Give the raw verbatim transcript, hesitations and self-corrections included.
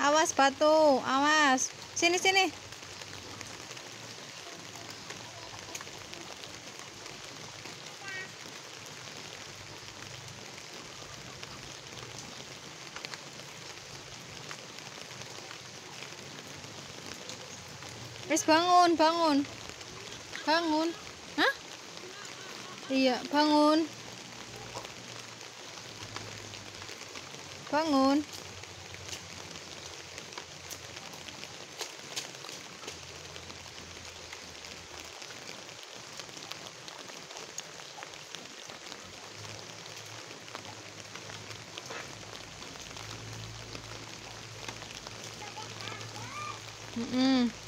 Awas batu, awas. Sini sini. Wis bangun, bangun. Bangun. Hah? Iya, bangun. Bangun. Mm-mm.